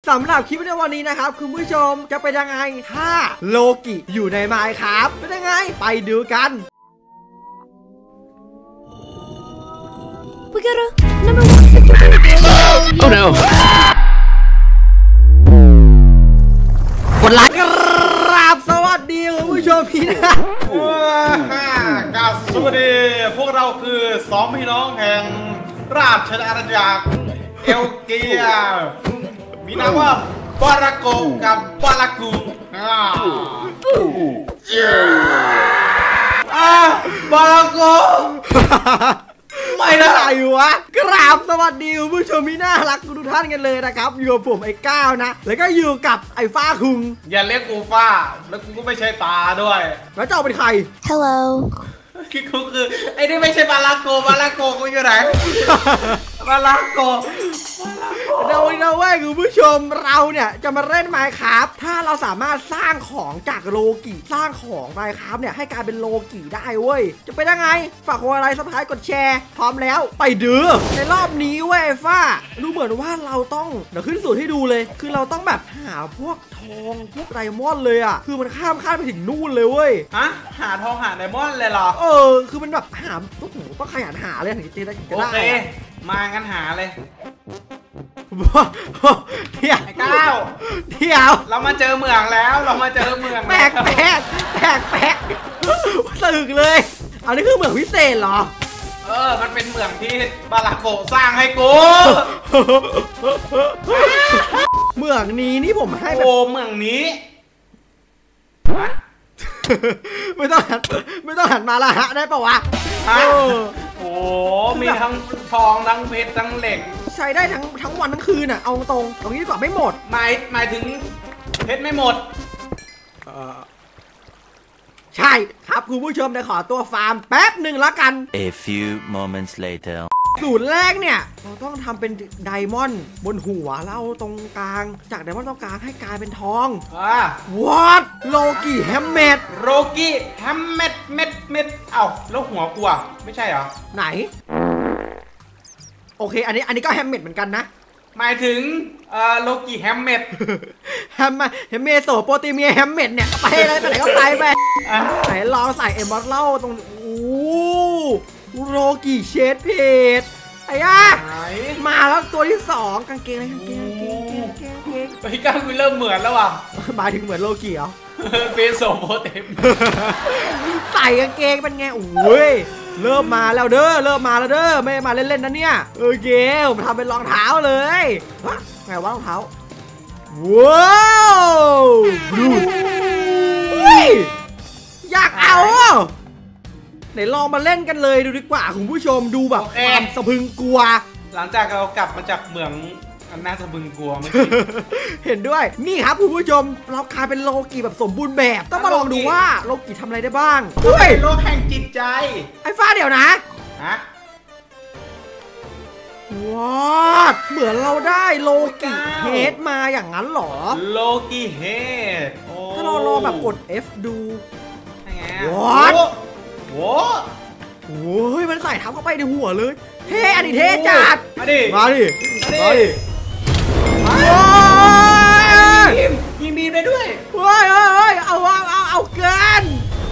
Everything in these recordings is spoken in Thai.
สำหรับคลิปในวันนี้นะครับคุณผู้ชมจะเป็นยังไงถ้าโลกิอยู่ในไมน์ครับเป็นยังไงไปดูกัน We got a number one. Oh no. กดไลค์ครับสวัสดีคุณผู้ชมพี่นะสวัสดีพวกเราคือสองพี่น้องแห่งราชอาณาจักรเอลเกียมีนามว่าบาราโกกับบารากูบาราโกไม่ได้วะกราบสวัสดีคุณผู้ชมที่น่ารักทุกท่านกันเลยนะครับอยู่กับผมไอ้ก้าวนะแล้วก็อยู่กับไอ้ฟ้าคุงอย่าเรียกกูฟ้าแล้วกูก็ไม่ใช่ตาด้วยแล้วเจ้าเป็นใคร Hello คือไอ้นี่ไม่ใช่บาราโกกูอยู่ไหนบาราโกเราเว้ยคุณผู้ชมเราเนี่ยจะมาเล่นไมน์คราฟถ้าเราสามารถสร้างของจากโลกิสร้างของไมน์คราฟเนี่ยให้กลายเป็นโลกิได้เว้ยจะเป็นยังไงฝากกดไลค์ซับสไครต์กดแชร์พร้อมแล้วไปดูในรอบนี้เว้ยฟ้าดูเหมือนว่าเราต้องเดี๋ยวขึ้นสูตรให้ดูเลยคือเราต้องแบบหาพวกทองพวกไดมอนด์เลยอ่ะคือมันข้ามไปถึงนู่นเลยเว้ยฮะหาทองหาไดมอนด์เลยเหรอคือมันแบบหาต้องขยันหาเลยถึงจะได้โอเคมากันหาเลยเที่ยวเรามาเจอเมืองแล้วแปลกสึกเลยอันนี้คือเมืองพิเศษเหรอมันเป็นเมืองที่บาราโกสร้างให้กูเมืองนี้นี่ผมให้แบบเมืองนี้ไม่ต้องหันมาละฮะได้ปะวะมีทั้งทองทั้งเพชรทั้งเหล็กใช้ได้ทั้งวันทั้งคืนอ่ะเอาตรงนี้ดีกว่าไม่หมดหมายถึงเพชรไม่หมดใช่ครับคุณผู้ชมเดี๋ยวขอตัวฟาร์มแป๊บหนึ่งแล้วกัน A few moments later สูตรแรกเนี่ยเราต้องทำเป็นไดมอนด์บนหัวแล้วตรงกลางจากไดมอนด์ตรงกลางให้กลายเป็นทองWhat โลกิแฮมเมดเม็ดเอ้าแล้วหัวกูอ่ะไม่ใช่เหรอไหนโอเคอันนี้ก็แฮมเมดเหมือนกันนะหมายถึงโลกิแฮมเมดโสโปรตีเมียแฮมเมดเนี่ยไปไหนก็ไปไหนลองใส่เอ็มบอสเล่าตรงโลกิเชดเพจไอ้มาแล้วตัวที่2กางเกงไปก้าวกูเริ่มเหมือนแล้วว่ะหมายถึงเหมือนโลกิเหรอเป็นโสโปรเต็มใส่กางเกงเป็นไงโอ้ยเริ่มมาแล้วเด้อไม่มาเล่นๆนะเนี่ยโอเคผมทำเป็นรองเท้าเลยไงวะรองเท้าว้าวดูอยากเอาไหนลองมาเล่นกันเลยดูดีกว่าคุณผู้ชมดูแบบความสะพึงกลัวหลังจากเรากลับมาจากเมืองอันน่าสะพึงกลัวเมื่อกี้เห็นด้วยนี่ครับคุณผู้ชมเรากลายเป็นโลกิแบบสมบูรณ์แบบต้องมาลองดูว่าโลกิทำอะไรได้บ้างด้วยโลกแห่งจิตใจไอ้ฟ้าเดี๋ยวนะว้าเหมือนเราได้โลกิเฮดมาอย่างนั้นหรอโลกิเฮดถ้าเราลองแบบกด F ดูว้าโอ้ยมันใส่ทับเข้าไปในหัวเลยเท่อันนี้เท่จัดมาดิยิงบีมได้ด้วยเฮ้ยเอาเกิน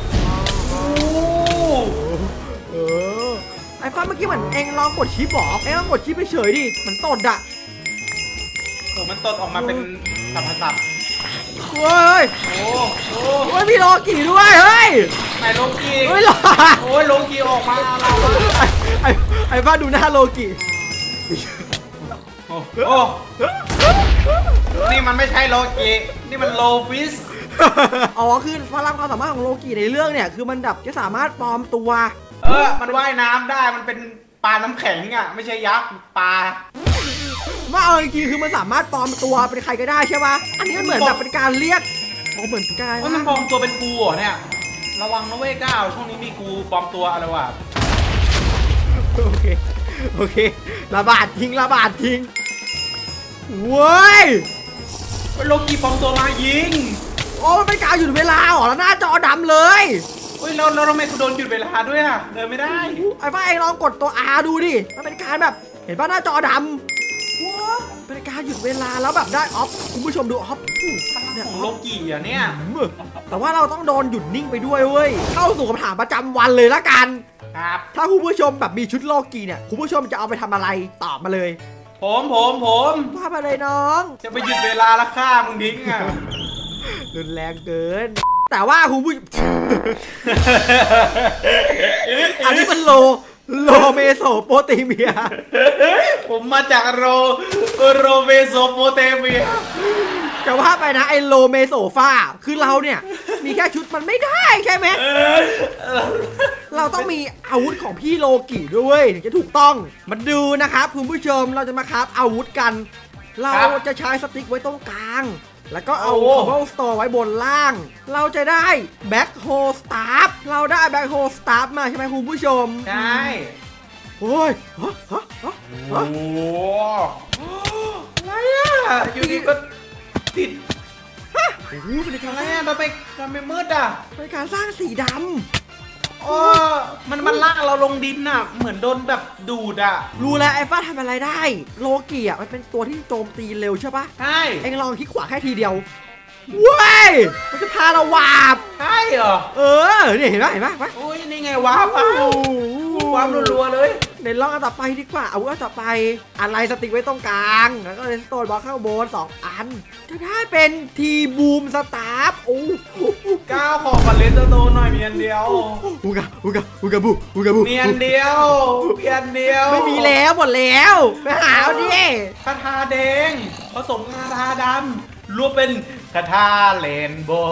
ไอ้ฟ้าเมื่อกี้เหมือนเองลองกดชิปบอกเองลองกดชิปไปเฉยดิมันตดอะมันตดออกมาเป็นสับเฮ้ยมีโลกิด้วยเฮ้ยไหนโลกิโอ้ยโลกิออกมาเราไอ้ฟ้าดูหน้าโลกินี่มันไม่ใช่โลกินี่มันโลฟิสคือพลังความสามารถของโลกิในเรื่องเนี่ยคือมันจะสามารถปลอมตัวมันว่ายน้ำได้มันเป็นปลาน้ำแข็งอ่ะไม่ใช่ยักษ์ปลาว่าจริงๆคือมันสามารถปลอมตัวเป็นใครก็ได้ใช่ปะอันนี้มันเหมือนแบบเป็นการเรียกเหมือนการมันปลอมตัวเป็นกูเหรอเนี่ยระวังนะเว้ยก้าวช่วงนี้มีกูปลอมตัวอะไรวะโอเคระบาดทิ้งเว้ยโลกิปลอมตัวมายิงมันเป็นการหยุดเวลาเหรอแล้วหน้าจอดำเลยเราทำไมกูโดนหยุดเวลาด้วยอ่ะเดินไม่ได้ไอ้ฟ้าเองลองกดตัว R ดูดิมันเป็นการแบบเห็นป่ะหน้าจอดำเป็นการหยุดเวลาแล้วแบบได้ออฟคุณผู้ชมดูออฟของโลกิอ่ะเนี่ยแต่ว่าเราต้องโดนหยุดนิ่งไปด้วยเว้ยเข้าสู่คำถามประจำวันเลยละกันครับถ้าคุณผู้ชมแบบมีชุดโลกีเนี่ยคุณผู้ชมจะเอาไปทำอะไรตอบมาเลยผมว่ามาเลยน้องจะไปหยุดเวลาแล้วฆ่ามึงทิ้งอ่ะรุนแรงเกิน แต่ว่าคุณผู้ อันนี้มันโลเมโสโปเตเมียผมมาจากโรเมโซโปเตเมียจะว่าไปนะไอโลเมโซฟาคือเราเนี่ยมีแค่ชุดมันไม่ได้ใช่ไหมเราต้องมีอาวุธของพี่โลกิด้วยถึงจะถูกต้องมาดูนะครับคุณผู้ชมเราจะมาคราฟอาวุธกัน เราจะใช้สติ๊กไว้ตรงกลางแล้วก็เอาคอมโบสโตร์ไว้บนล่างเราจะได้แบ็คโฮสตาร์เราได้แบ็คโฮสตาร์มาใช่ไหมคุณผู้ชมใช่โอ้ยฮะโอ้อะไรอ่ะอยู่ดีก็ติดโอ้โหเป็นการอะไรอ่ะทำไมมืดอ่ะเป็นการสร้างสีดอ๋อมันลากเราลงดินอ่ะเหมือนโดนแบบดูดอ่ะำรู้แล้วไอ้ฟ้าทำอะไรได้โลกิอ่ะมันเป็นตัวที่โจมตีเร็วใช่ปะใช่เอ็งลองคลิกขวาแค่ทีเดียวเว้ยมันจะพาเราวาบใช่เหรอนี่เห็นปะโอ้ยนี่ไงว้าวว้าวรัวๆเลยในลองอันต่อไปดีกว่าเอาอันต่อไปอะไรสติ๊กไว้ตรงกลางแล้วก็เลสโตนบล็อกข้างบน2 อันจะได้เป็นทีบูมสตาร์ฟโอ้ก้าวของบัลเลนโตหน่อยเมียนเดียวฮูกาบูเมียนเดียวไม่มีแล้วหมดแล้วไปหาเอาดิคาถาแดงผสมคาถาดำรวมเป็นคาถาเรนโบว์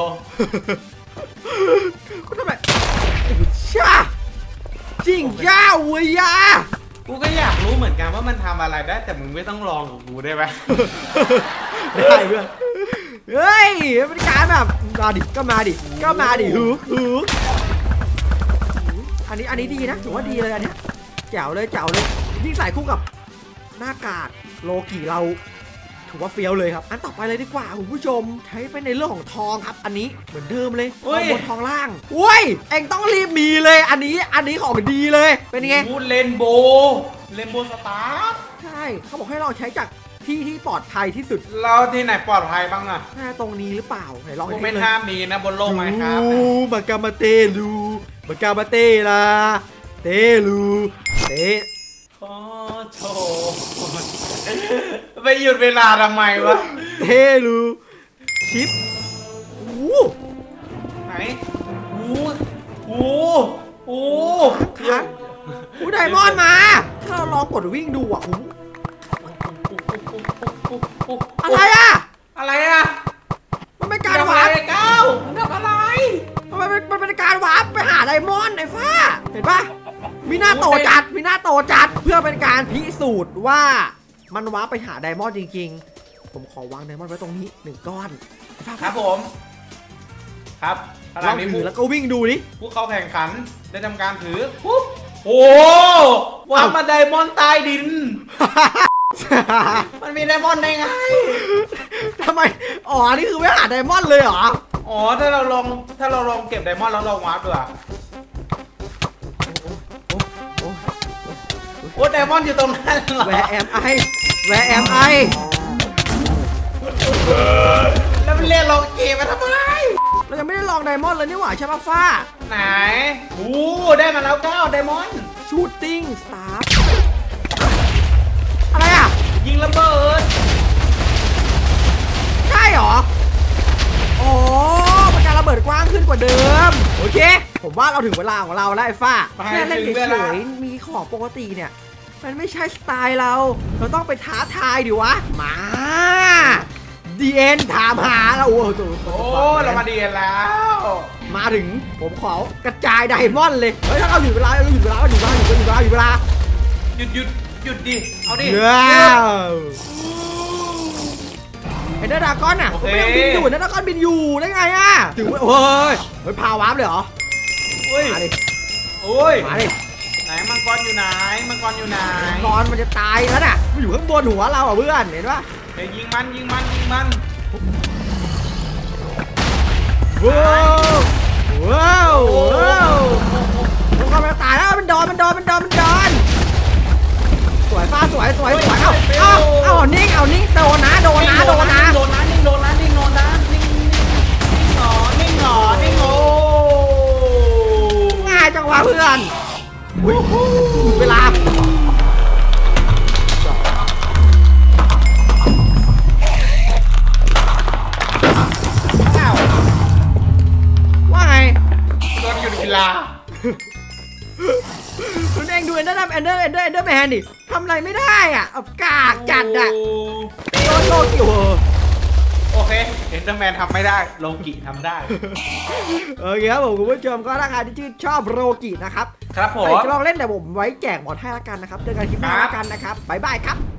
ก็ทำไมช่าจริงจ้าเว้ยยากูก็อยากรู้เหมือนกันว่ามันทำอะไรได้แต่มึงไม่ต้องลองกับกูได้ไหมได้เพื่อนเฮ้ยเป็นการแบบมาดิก็มาดิฮึกอันนี้ดีนะถือว่าดีเลยอันเนี้ยแจ๋วเลยยิ่งใส่คู่กับหน้ากากโลกิเราถือว่าเฟี้ยวเลยครับอันต่อไปเลยดีกว่าคุณผู้ชมใช้ไปในเรื่องของทองครับอันนี้เหมือนเดิมเลยทองบนทองล่างอุ้ยเอ็งต้องรีบมีเลยอันนี้ของดีเลยเป็นไงเรนโบว์สตาร์ใช่เขาบอกให้ลองใช้จากที่ปลอดภัยที่สุดเราที่ไหนปลอดภัยบ้างอะน่าตรงนี้หรือเปล่าไหนลองกูให้ไม่เลยห้ามมีนะบนโลกไหมครับบากามาเตลูบากามาเตลาเตลูเตขอโทษไปหยุดเวลาทำไมวะเตลูชิปโอ้ไหนโอ้ค้างไดมอนด์มาถ้าเราลองกดวิ่งดูอ่ะอะไรอ่ะอะไรอ่ะมันเป็นการวาร์ปก้าวทำอะไรมันเป็นการวาร์ปไปหาไดมอนด์ไอ้ฟ้าเห็นปะมีหน้าโตจัดเพื่อเป็นการพิสูจน์ว่ามันวาร์ปไปหาไดมอนด์จริงๆผมขอวางไดมอนด์ไว้ตรงนี้1 ก้อนครับผมครับขณะลองนี้ถือแล้วก็วิ่งดูดิผู้เข้าแข่งขันได้ทำการถือปุ๊บโอ้วางมาไดมอนด์ใต้ดิน มันมีไดมอนด์ได้ไงทำไมอ๋อนี่คือไม่หาไดมอนด์เลยเหรออ๋อถ้าเราลองเก็บไดมอนด์แล้วลองวาร์ปดูอะโอ้ไดมอนด์อยู่ตรงนั้นเหรอ Where am I แล้วมันเรียกลองเก็บมาทำไมเรายังไม่ได้ลองไดมอนด์เลยนี่หว่าใช่ปะฟ้าไหนโอ้ได้มาแล้ว9ไดมอนด์ Shooting Star อะไรอ่ะยิงระเบิดใช่เหรออ๋อมันการระเบิดกว้างขึ้นกว่าเดิมโอเคผมว่าเราถึงเวลาของเราแล้วไอ้ฟ้าแค่เล่นเฉยๆมีของปกติเนี่ยมันไม่ใช่สไตล์เราต้องไปท้าทายดิวะมาดีเอ็นถามหาแล้วโอ้โหเรามาดีแล้วมาถึงผมขอกระจายไดมอนด์เลยเฮ้ยถ้าเราหยุดเวลาหยุดเวลาหยุดดิเอาดิไอ้เดอร์ดาก้อนอ่ะไม่ต้องบินอยู่เดอร์ดาก้อนบินอยู่ได้ไงอ่ะถึงเฮ้ยพาวาร์ปเลยเหรอ มาดิไหนมังกรอยู่ไหนมังกรมันจะตายแล้วน่ะมันอยู่ข้างบนหัวเราอ่ะเพื่อนเห็นปะเฮ้ยยิงมันว้าวมันก็มาตายแล้วมันโดนสวยมาสวยเอานิ่งโดนนะ ง่ายจังวะเพื่อนเวลาว่าไงโดนอยู่ในกีฬาคุณเองดูเอนเดอร์แมนดิทำอะไรไม่ได้อ่ะกากจัดอ่ะโดนโลกิวโอเคเอ็นเดอร์แมนทำไม่ได้โลกิทำได้โอเคครับผมคุณผู้ชมก็ถ้าใครที่ชื่นชอบโลกินะครับครับผมลองเล่นแต่ผมไว้แจกหมดให้ละกันนะครับเจอกันคลิปหน้าละกันนะครับบ๊ายบายครับ